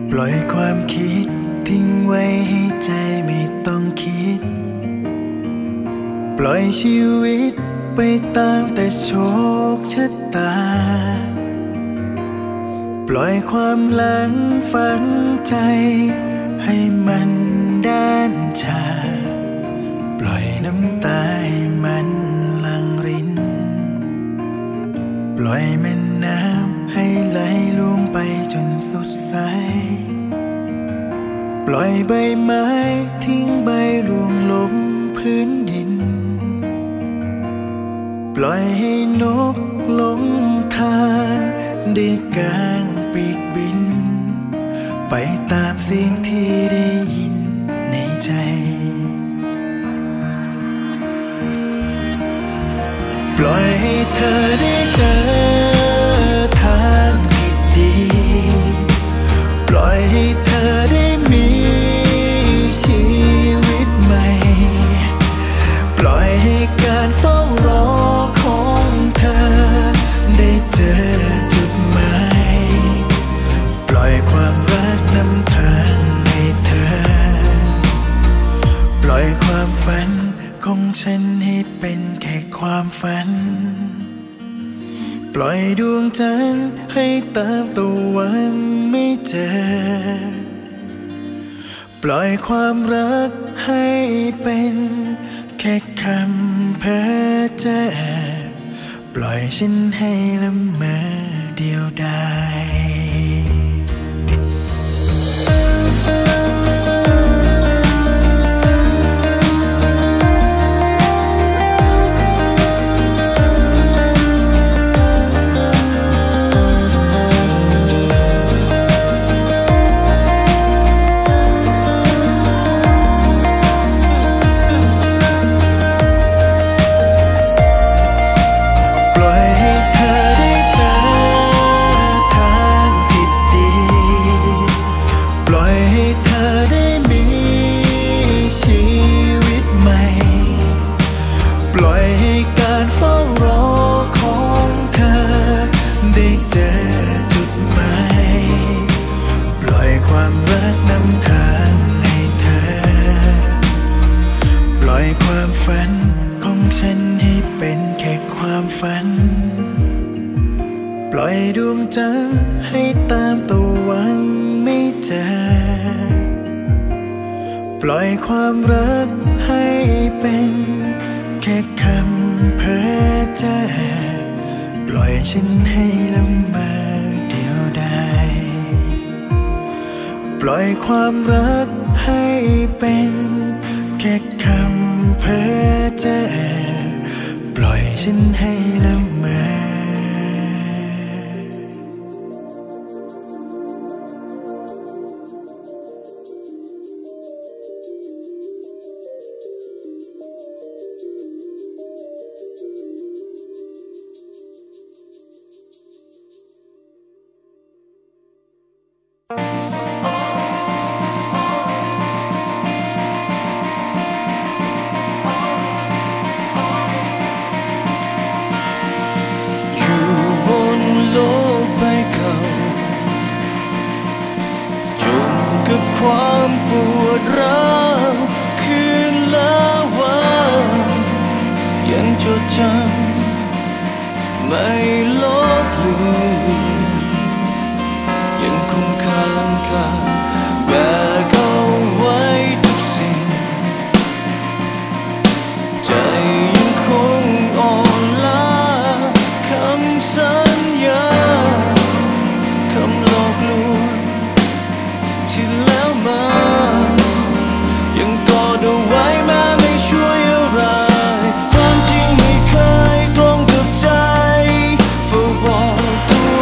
ปล่อยความคิดทิ้งไว้ให้ใจไม่ต้องคิดปล่อยชีวิตไปตามแต่โชคชะตาปล่อยความหลังฝังใจให้มันด้านชาปล่อยน้ำตาให้มันหลั่งรินปล่อยแม่น้ำให้ไหลลงไปจนสุดสายปล่อยใบไม้ทิ้งใบร่วงลงพื้นดินปล่อยให้นกลงทางได้กางปีกบินไปตามเสียงที่ได้ยินในใจปล่อยให้เธอได้เจอทางที่ดีปล่อยให้เธอได้มีชีวิตใหม่ปล่อยให้การเฝ้ารอของเธอได้เจอจุดหมายปล่อยความรักนำทางให้เธอปล่อยความฝันของฉันให้เป็นแค่ความฝันปล่อยดวงจันทร์ให้ตามตะวันไม่เจอปล่อยความรักให้เป็นแค่คำเพ้อเจ้อปล่อยฉันให้ละเมอเดียวดายปล่อยดวงจันทร์ให้ตามตะวันไม่เจอปล่อยความรักให้เป็นแค่คำเพ้อเจ้อปล่อยฉันให้ละเมอเดียวดายปล่อยความรักให้เป็นแค่คำเพ้อเจ้อปล่อยฉันให้ละเมอความปวดร้าวคืนละวันยังจดจำไม่ลบเลือนยังคงค้างคาแบกเอาไว้ทุกสิ่งใจยังคงอ่อนล้าคำสัญญาคำหลอกลวงที่แล้วมายังกอดเอาไว้แม้ไม่ช่วยอะไรความจริงไม่เคยตรงกับใจเฝ้าบอกตัว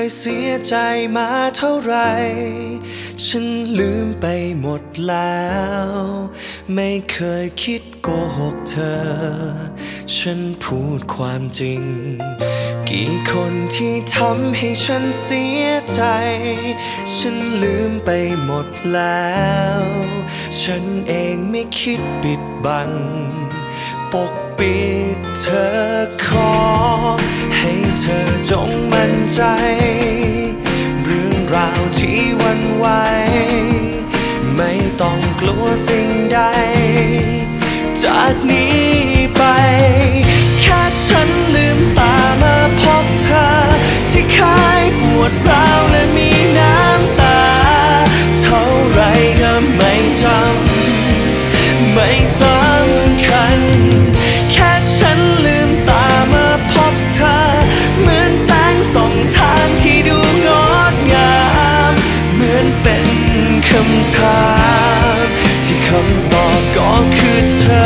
เสียใจมาเท่าไรฉันลืมไปหมดแล้วไม่เคยคิดโกหกเธอฉันพูดความจริงกี่คนที่ทำให้ฉันเสียใจฉันลืมไปหมดแล้วฉันเองไม่คิดปิดบังปกปิดเธอขอให้เธอจงมั่นใจเรื่องราวที่หวั่นไหวไม่ต้องกลัวสิ่งใดจากนี้ไปแค่ฉันลืมตามาพบเธอที่คายปวดร้าวและมีน้ำตาเท่าไรก็ไม่จำไม่สำคัญแค่ฉันลืมตามาพบเธอเหมือนแสงส่องทางที่ดูงดงามเหมือนเป็นคำถามที่คำตอบก็คือเธอ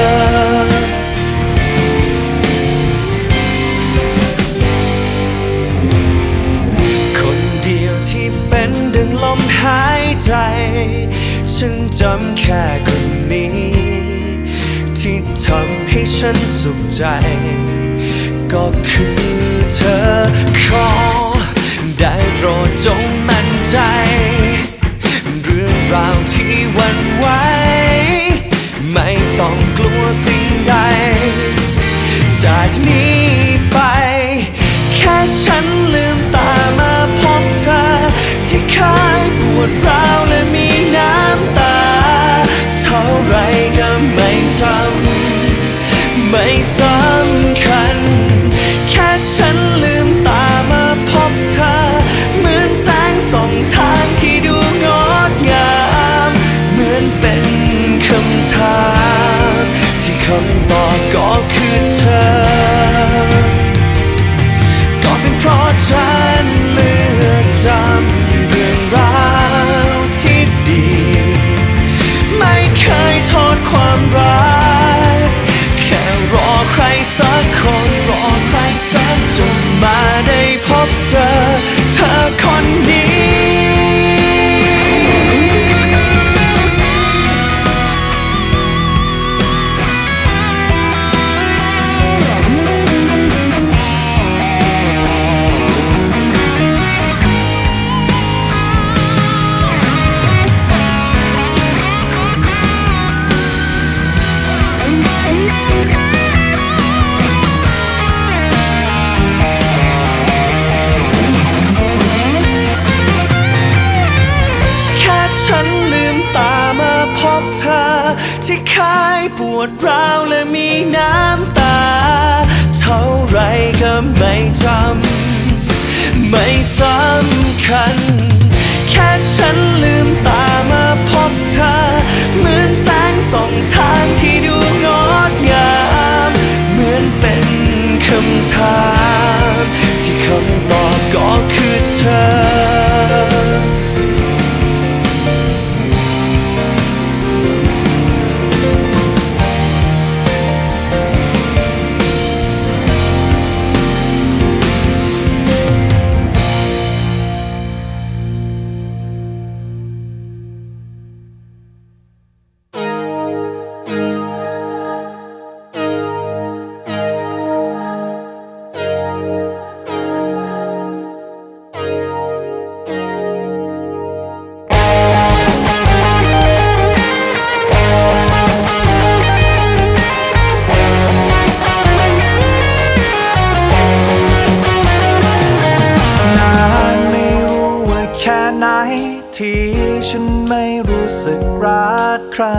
คนเดียวที่เป็นดังลมหายใจฉันจำแค่คนนี้ที่ทำให้ฉันสุขใจก็คือเธอขอได้โปรดจงมั่นใจเรื่องราวที่หวั่นไหวไม่ต้องกลัวสิ่งใดจากนี้ไปแค่ฉันลืมตามาพบเธอที่คายปวดร้าวและมีน้ำตาเท่าไรก็ไม่จำไม่สำคัญแค่ฉันลืมตามาพบเธอเหมือนแสงส่องทางที่ดูงดงามเหมือนเป็นคำถามที่คำตอบก็คือเธอก็เป็นเพราะฉันเลือกจำเรื่องราวที่ดีไม่เคยโทษความรักแค่รอใครสักคนรอใครสักจนมาได้พบเธอคนนี้ที่คายปวดร้าวและมีน้ำตาเท่าไรก็ไม่จำไม่สำคัญแค่ฉันลืมตามาพบเธอเหมือนแสงส่องทางที่ดูงดงามเหมือนเป็นคำถามที่คำตอบก็คือเธอที่ฉันไม่รู้สึกรักใคร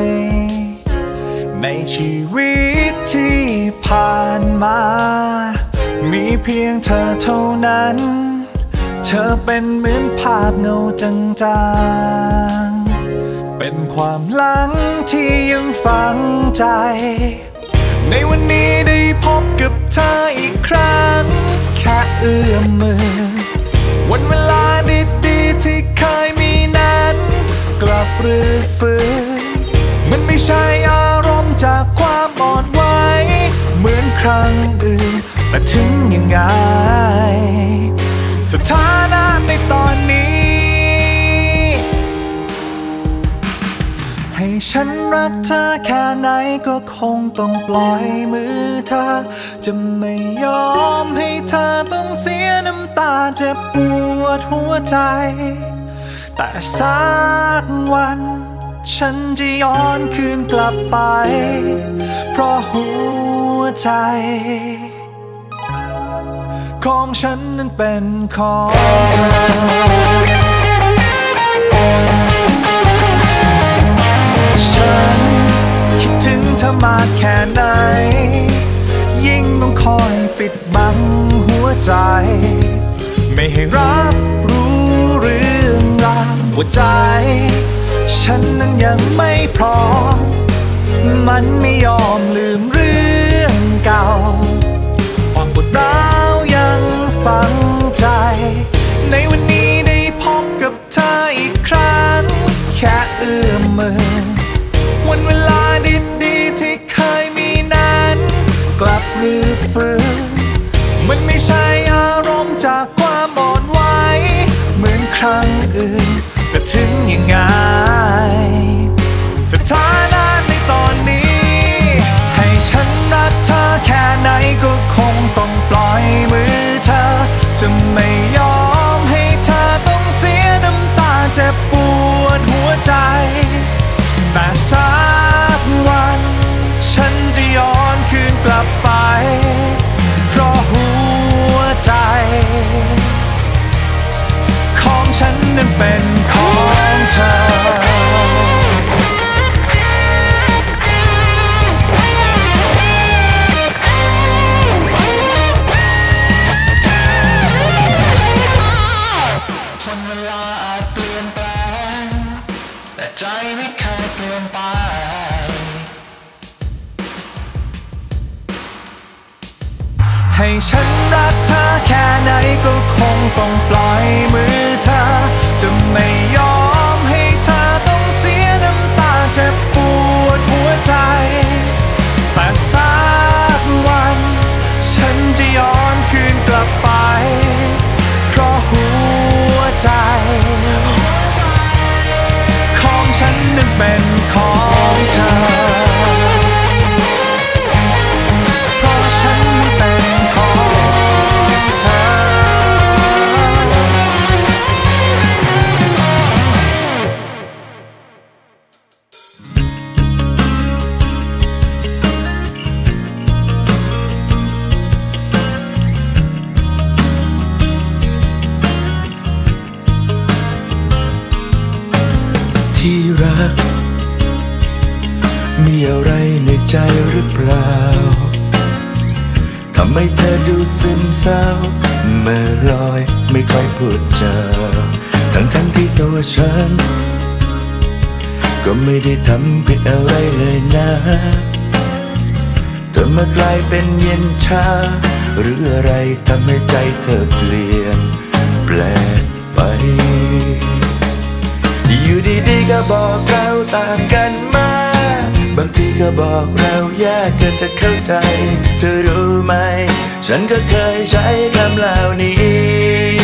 ในชีวิตที่ผ่านมามีเพียงเธอเท่านั้นเธอเป็นเหมือนภาพเงาจางๆเป็นความหลังที่ยังฝังใจในวันนี้ได้พบกับเธออีกครั้งแค่เอื้อมมือวันเวลาดีๆที่เคยมีนั้นกลับรื้อฟื้นมันไม่ใช่อารมณ์จากความอ่อนไหวเหมือนครั้งอื่นแต่ถึงยังไงสถานะในตอนนี้ให้ฉันรักเธอแค่ไหนก็คงต้องปล่อยมือเธอจะไม่ยอมให้เธอต้องเสียน้ำตาเจ็บปวดหัวใจแต่สักวันฉันจะย้อนคืนกลับไปเพราะหัวใจของฉันนั้นเป็นของเธอฉันคิดถึงเธอมากแค่ไหนยิ่งต้องคอยปิดบังหัวใจไม่ให้รับรู้เรื่องราวหัวใจฉันนั้นยังไม่พร้อมมันไม่ยอมลืมเรื่องเก่าความปวดร้าวยังฝังใจในวันนี้ได้พบกับเธออีกครั้งแค่เอื้อมมือวันเวลาดีๆที่เคยมีนั้นกลับรื้อฟื้นมันไม่ใช่อารมณ์จากความอ่อนไหวเหมือนครั้งอื่นแต่ถึงยังไงสถานะในตอนนี้ให้ฉันรักเธอแค่ไหนก็คงต้องปล่อยมือเธอจะไม่ยอมให้เธอต้องเสียน้ำตาเจ็บปวดหัวใจแต่สักวันฉันจะย้อนคืนกลับไปเพราะหัวใจของฉันนั้นเป็นของเธอใจไม่เคยเปลี่ยนไปให้ฉันรักเธอแค่ไหนก็คงต้องปล่อยมือเธอจะไม่ยอมให้เธอต้องเสียน้ำตาเจ็บปวดหัวใจแต่สักวันฉันจะย้อนคืนกลับไปเพราะหัวใจของฉันนั้นเป็นของเธอเพราะฉันนั้นเป็นของเธอที่รักมีอะไรในใจหรือเปล่าทำไมเธอดูซึมเศร้าเมื่อลอยไม่ค่อยพูดจาทั้งที่ตัวฉันก็ไม่ได้ทำผิดอะไรเลยนะเธอมากลายเป็นเย็นชาหรืออะไรทำให้ใจเธอเปลี่ยนแปลกไปอยู่ดีๆก็บอกเราต่างกันมาบางทีก็บอกเรายากเกินจะเข้าใจเธอรู้ไหมฉันก็เคยใช้คำเหล่านี้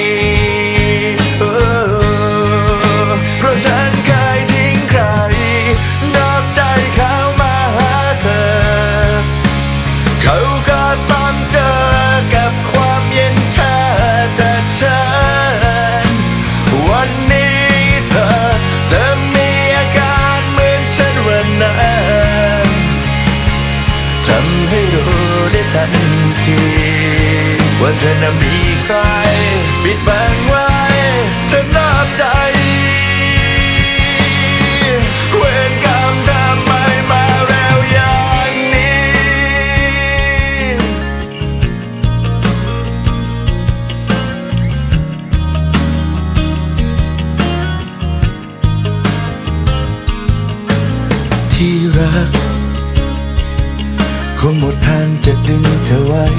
เพราะฉันเคยทิ้งใครนอกใจเขามาหาเธอเขาก็ต้องเจอกับความเย็นชาจากฉันวันนี้จะมีอาการเหมือนฉันวันนั้นทำให้รู้ได้ทันทีว่าเธอน่ะมีใครปิดบังไว้เธอนอกใจเวรกรรมทำไมมาแล้วอย่างนี้ที่รักคงหมดทางจะดึงเธอไว้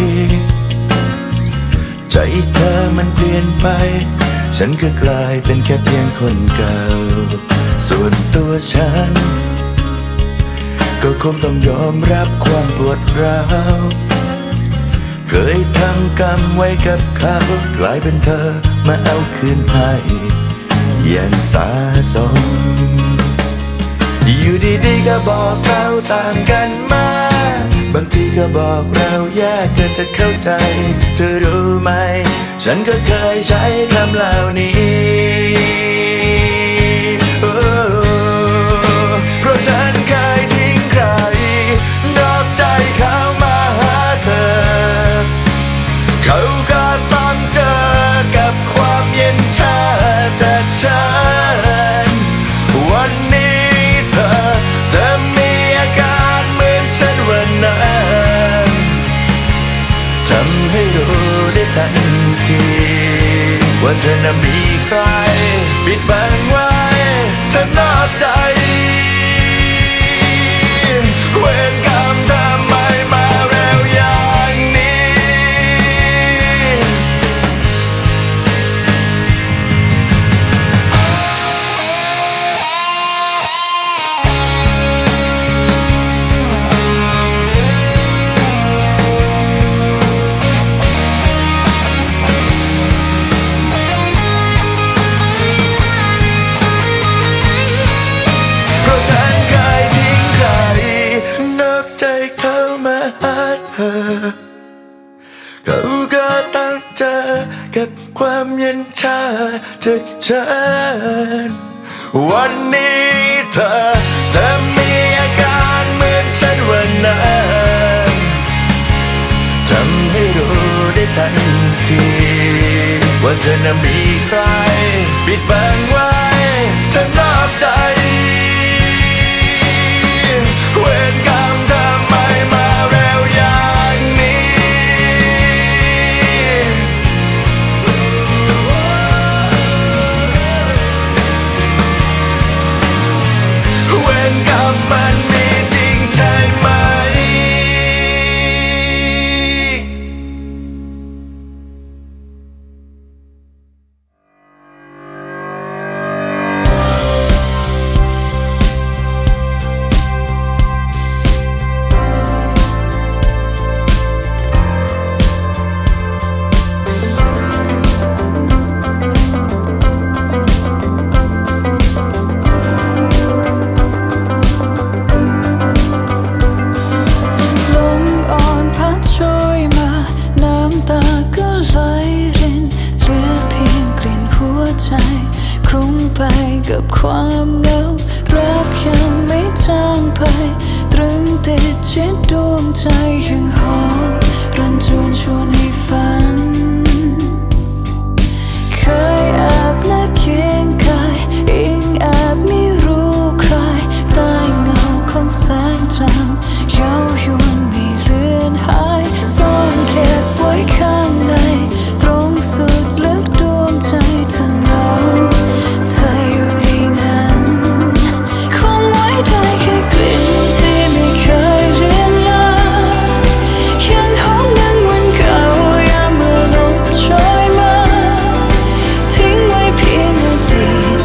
ใจเธอมันเปลี่ยนไปฉันก็กลายเป็นแค่เพียงคนเก่าส่วนตัวฉันก็คงต้องยอมรับความปวดร้าวเคยทำกรรมไว้กับเขากลายเป็นเธอมาเอาคืนให้อย่างสาสมอยู่ดีๆก็บอกเราต่างกันมาบางทีก็บอกเรายากเกินจะเข้าใจเธอรู้ไหมฉันก็เคยใช้คำเหล่านี้เพราะฉันเคยทิ้งใครนอกใจเขามาหาเธอเขาก็ต้องเจอกับความเย็นชาจากฉันวันนี้เธอจะมีอาการเหมือนฉันวันนั้นทำให้รู้ได้ทันทีว่าเธอน่ะมีใครปิดบังไว้เธอนอกใจเวรกรรมทำไมมาเร็วอย่างนี้เพราะฉันเคยทิ้งใครนอกใจเขามาหาเธอเขาก็ต้องเจอกับความเย็นชาจากฉันวันนี้เธอจะมีอาการเหมือนฉันวันนั้นทำให้รู้ได้ทันทีว่าเธอน่ะมีใครปิดบังไว้เธอนอกใจเวรกรรมทำไมมาเร็วอย่างนี้เวรกรรมมันมีจริงใช่ไหมกับความเหงารักยังไม่จางไปตรึงติดชิดดวงใจยังหอมรันจวนชวนให้ฝันเคยแอบนับเคียงกายยิ่งแอบไม่รู้ใครใต้เงาของแสงจันทร์เย้ายวนไม่เลือนหายซ่อนเก็บไว้ข้างในตรงสุดลึกดวงใจเธอหนาวเธออยู่ในนั้นคงไว้ได้แค่กลิ่นที่ไม่เคยเลือนลางยังหอมดังวันเก่ายามเมื่อลมโชยมาทิ้งไว้เพียงอดีต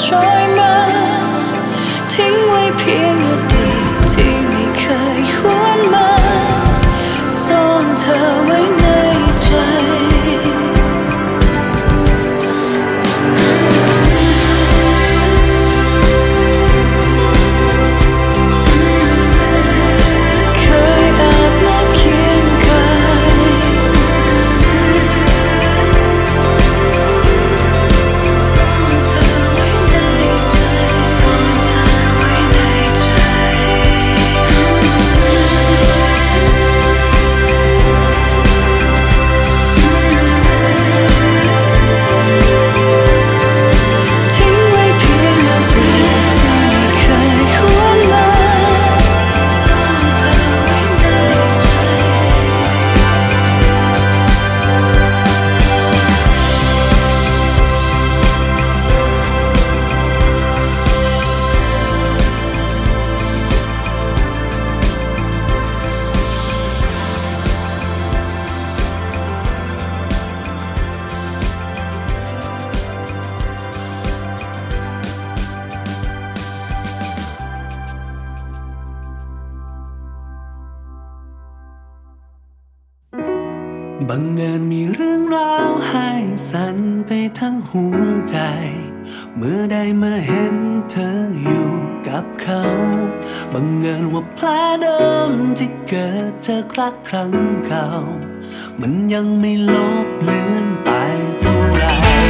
ช่วยมาทิ้งไว้เพียงอดีตที่ไม่เคยหวนมาซ่อนเธอไว้ในใจบังเอิญมีเรื่องราวให้สั่นไปทั้งหัวใจเมื่อได้มาเห็นเธออยู่กับเขาบังเอิญว่าแผลเดิมที่เกิดจากรักครั้งเก่ามันยังไม่ลบเลือนไปเท่าไร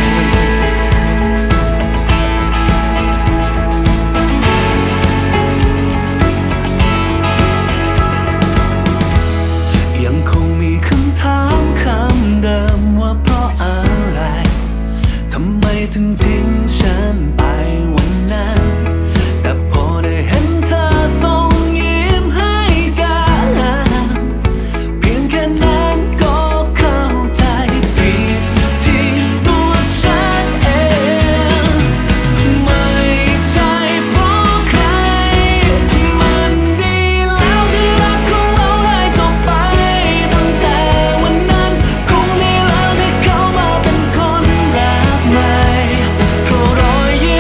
ยังคงมีคำถามคำเดิมว่าเพราะอะไรทำไมถึงทิ้งฉันไปวันนั้นแต่พอได้เห็นเธอส่งยิ้มให้กันเพียงแค่นั้นก็เข้าใจผิดที่ตัวฉันเองไม่ใช่เพราะใครมันดีแล้วที่รักของเราได้จบไปตั้งแต่วันนั้นคงดีแล้วที่เขามาเป็นคนรักใหม่เพราะรอยยิ้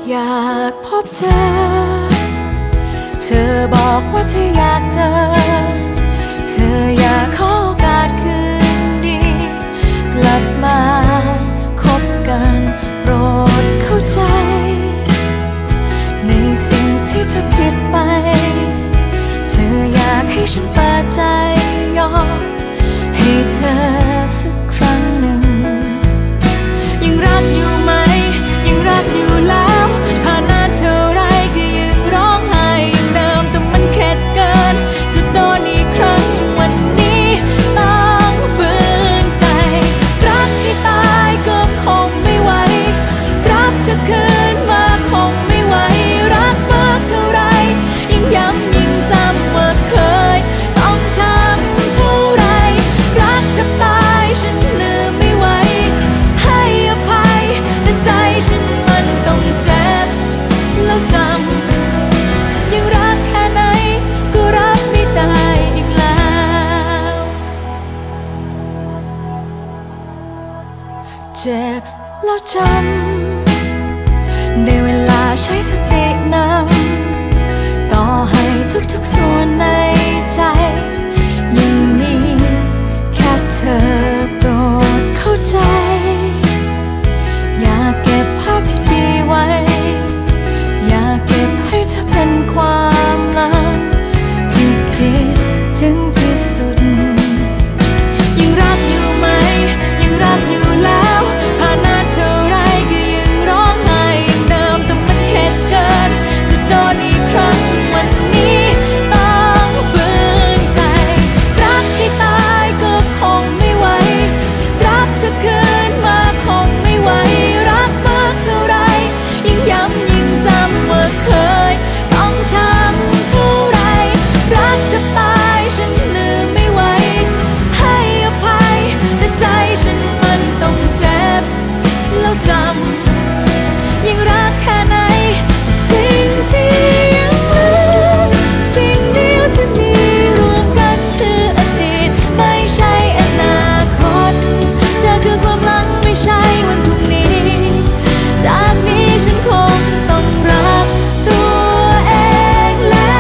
อยากพบเธอเธอบอกว่าเธออยากเจอเธออยากขอโอกาสคืนดีกลับมาคบกันโปรดเข้าใจในสิ่งที่เธอผิดไปเธออยากให้ฉันเปิดใจยอมให้เธอสักครั้งหนึ่งยังรักอยู่ไหมยังรักอยู่แล้วผ่านนานเท่าไรก็ยังร้องไห้อย่างเดิมแต่มันเข็ดเกินจะโดนอีกครั้งวันนี้ต้องฝืนใจรักให้ตายก็คงไม่ไหวรับเธอคืนมาคงไม่ไหวรักมากเท่าไรยิ่งย้ำยิ่งจำว่าเคยต้องช้ำเท่าไรรักจะตายฉันลืมไม่ไหวให้อภัยแต่ใจฉันมันต้องเจ็บแล้วจำยังรักแค่ไหนก็รักไม่ได้อีกแล้วเจ็บแล้วจำได้เวลาใช้สตินำต่อให้ทุกๆส่วนในใจยังมีแค่เธอโปรดเข้าใจอยากเก็บภาพที่ดีไว้อยากเก็บให้เธอเป็นความลับที่คิดถึงที่สุดยังรักอยู่ไหมยังรักอยู่แล้วผ่านนานเท่าไรก็ยังร้องไห้อย่างเดิมแต่มันเข็ดเกินจะโดนอีกครั้งวันนี้ต้องฝืนใจรักให้ตายก็คงไม่ไหวรับเธอคืนมาคงไม่ไหวรักมากเท่าไรยิ่งย้ำยิ่งจำว่าเคยต้องช้ำเท่าไรรักจะตายฉันลืมไม่ไหวให้อภัยแต่ใจฉันมันต้องเจ็บแล้วจำยิ่งรักแค่ไหนสิ่งที่ยังเหลือสิ่งเดียวที่มีรวมกันคืออดีตไม่ใช่อนาคตเธอคือความหลังไม่ใช่วันพรุ่งนี้จากนี้ฉันคงต้องรักตัวเองแล้ว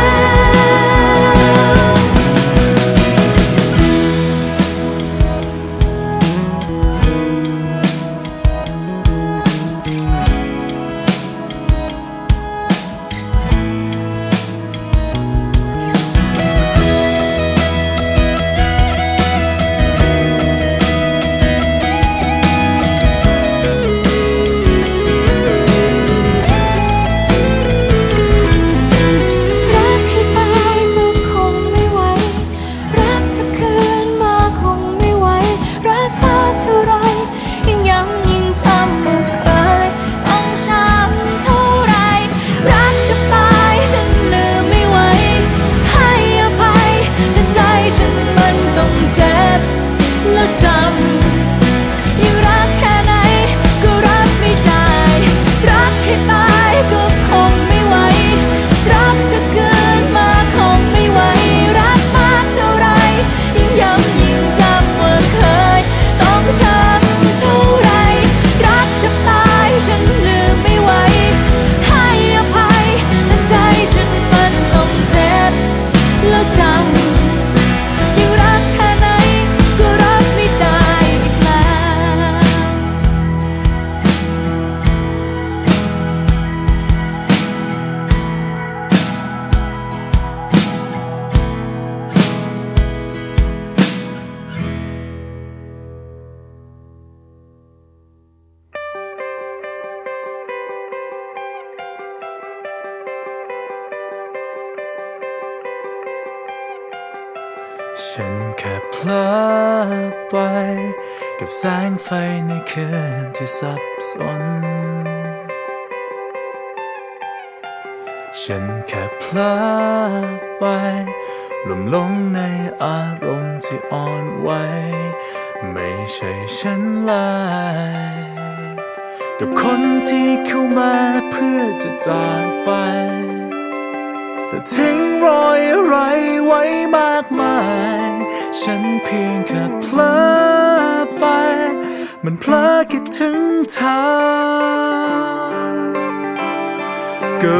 รักให้ตายก็คงไม่ไหวรักเธอคืนมาคงไม่ไหวรักมากเท่าไรยิ่งย้ำยิ่งจำว่าเคยต้องช้ำเท่าไรรักจะตายฉันลืมไม่ไหวให้อภัยแต่ใจฉันมันต้องเจ็บแล้วจำยิ่งรักแค่ไหนก็รักไม่ได้รักให้ตายก็คงไม่ไหวรักจะคืนมาคงไม่ไหวรักมากเท่าไรยิ่งย้ำยิ่งจำว่าเคยต้องช้ำเท่าไรรักจะตายฉันลืมไม่ไหวให้อภัยแต่ใจฉันมันต้องเจ็บแล้วจำยิ่งรักแค่ไหนก็รักไม่ได้อีกแล้วฉันแค่เพลอไปกับแสงไฟในคืนที่สับสนฉันแค่เพลอไปหลงในอารมณ์ที่อ่อนไหวไม่ใช่ฉันเลยกับคนที่เข้ามาเพื่อจะจากไป แต่ทิ้งรอยอะไรไว้มากมายฉันเพียงแค่เพลอไปมันเพลอคิดถึงเธอก็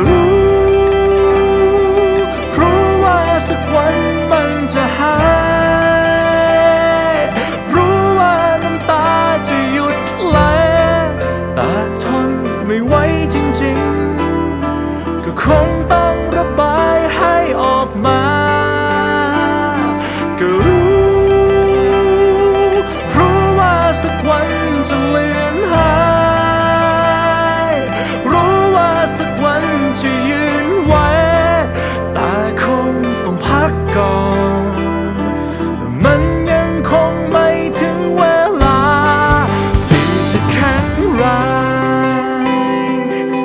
รู้ว่าสักวันมันจะหายรู้ว่าน้ำตาจะหยุดไหลแต่ทนไม่ไหวจริงๆก็คงต้องระบายให้ออกมาก็รู้ว่าสักวันจะเลือนหายรู้ว่าสักวันจะยืนไว้แต่คงต้องพักก่อนมันยังคงไม่ถึงเวลาที่จะแข็งแรง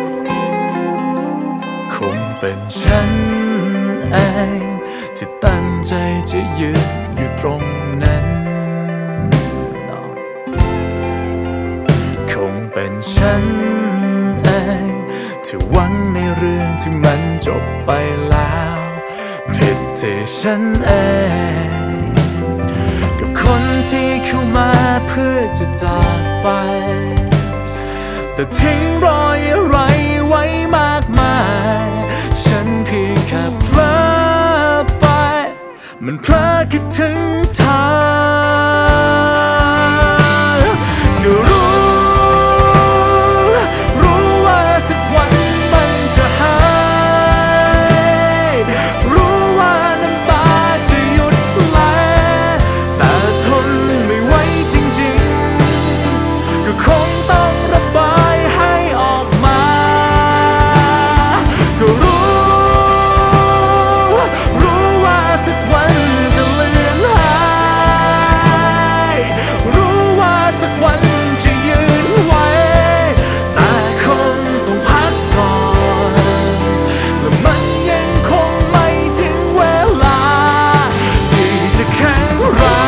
คงเป็นฉันเองที่ตั้งใจจะยืนอยู่ตรงนั้นคงเป็นฉันเองที่หวังในเรื่องที่มันจบไปแล้วผิดที่ฉันเองกับคนที่เข้ามาเพื่อจะจากไปแต่ทิ้งรอยอะไรไว้มากมายฉันเพียงแค่เพลอไปมันเพลอคิดถึงเธอก็รู้ว่าสักวันมันจะหายรู้ว่าน้ำตาจะหยุดไหลแต่ทนไม่ไหวจริงๆก็คงต้องระบายให้ออกมาก็รู้ว่าสักวันจะเลือนหายรู้ว่าสักวันจะยืนไว้แต่คงต้องพักก่อนและมันยังคงไม่ถึงเวลาที่จะแข็งแรง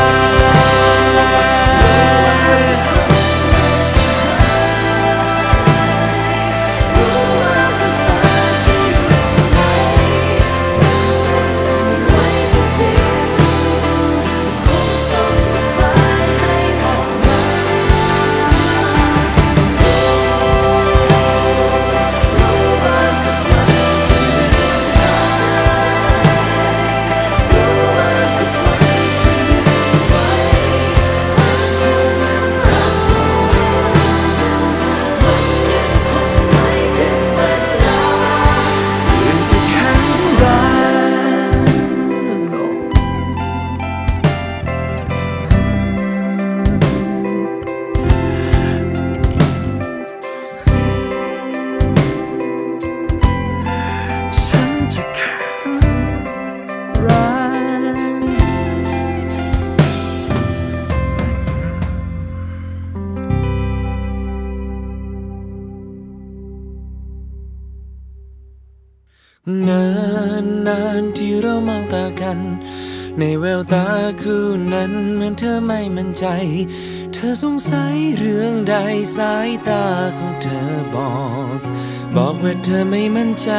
นานที่เรามองตากันในแววตาคู่นั้นเหมือนเธอไม่มั่นใจเธอสงสัยเรื่องใดสายตาของเธอบอกว่าเธอไม่มั่นใจ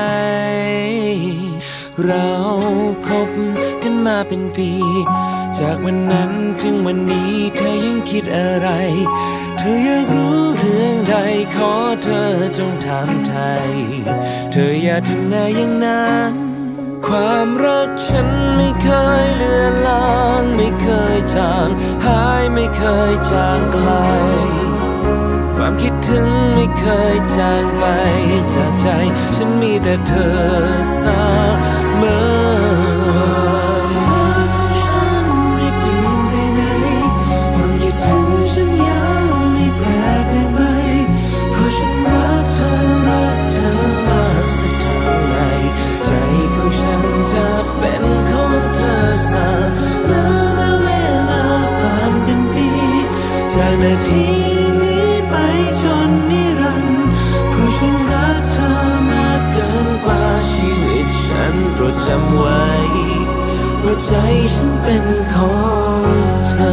เราคบกันมาเป็นปีจากวันนั้นถึงวันนี้เธอยังคิดอะไรเธออยากรู้เรื่องใดขอเธอจงถามไทยเธออย่าทำหน้าอย่างนั้นความรักฉันไม่เคยเลือนลางไม่เคยจางหายไม่เคยจางไกลความคิดถึงไม่เคยจางไปจากใจฉันมีแต่เธอเสมอความรักของฉันไม่เปลี่ยนไปไหนความคิดถึงฉันยังไม่แปรเปลี่ยนไปเพราะฉันรักเธอมากสักเท่าไหร่ใจของฉันจะเป็นของเธอเสมอเมื่อเวลาผ่านเป็นปีจากนาทีนี้ไปจนนิรันดร์เพราะฉันรักเธอมากเกินกว่าชีวิตฉันโปรดจำไว้ว่าใจฉันเป็นของเธอ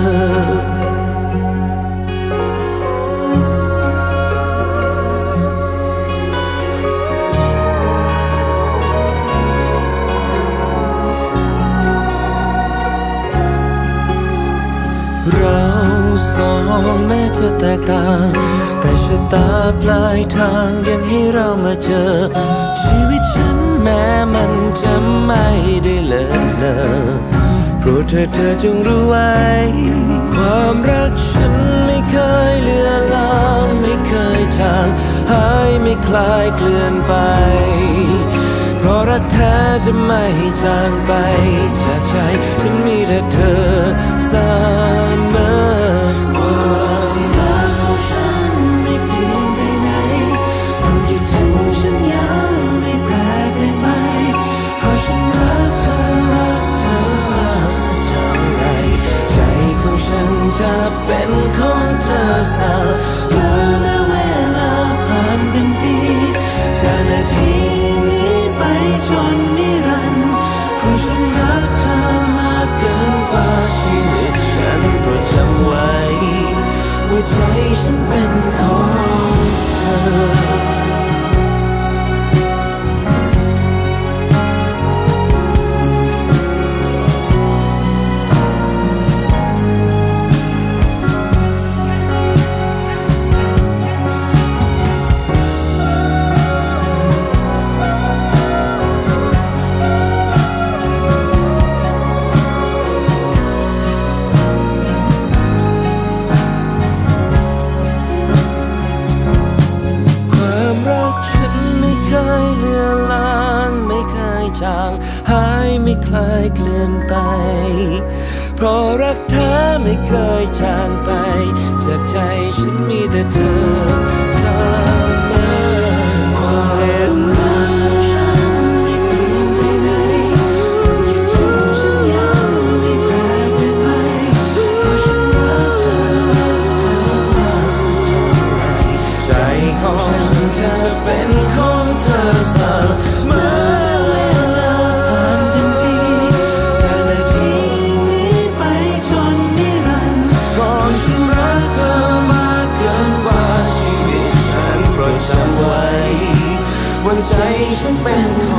เราสสองแม้จะแตกต่างแต่ชะตาปลายทางยังให้เรามาเจอชีวิตฉันแม้มันจะไม่ได้เลิศเลอโปรดเธอจงรู้ไว้ความรักฉันไม่เคยเลือนลางไม่เคยจางหายไม่คลายเคลื่อนไปเพราะรักแท้จะไม่จางไปจากใจฉันมีแต่เธอเสมอความรักของฉันไม่เปลี่ยนไปไหนความคิดถึงฉันยังไม่แปรเปลี่ยนไปเพราะฉันรักเธอมากสักเท่าไรใจของฉันจะเป็นของเธอเสมอแม้เวลาผ่านเป็นปีจากนาทีไปจนนิรันดร์เพราะฉันรักเธอมากเกินกว่าชีวิตฉันโปรดจำไว้ว่าใจฉันเป็นของเธอหายไม่คลายเคลื่อนไปเพราะรักเธอไม่เคยจางไปจากใจฉันมีแต่เธอเสมอความรักของฉันไม่เปลี่ยนไปไหนความคิดถึงฉันยังไม่แปรเปลี่ยนไปเพราะฉันรักเธอมากสักเท่าไรใจของฉันจะเป็นของเธอเสมอวันใจฉันเป็น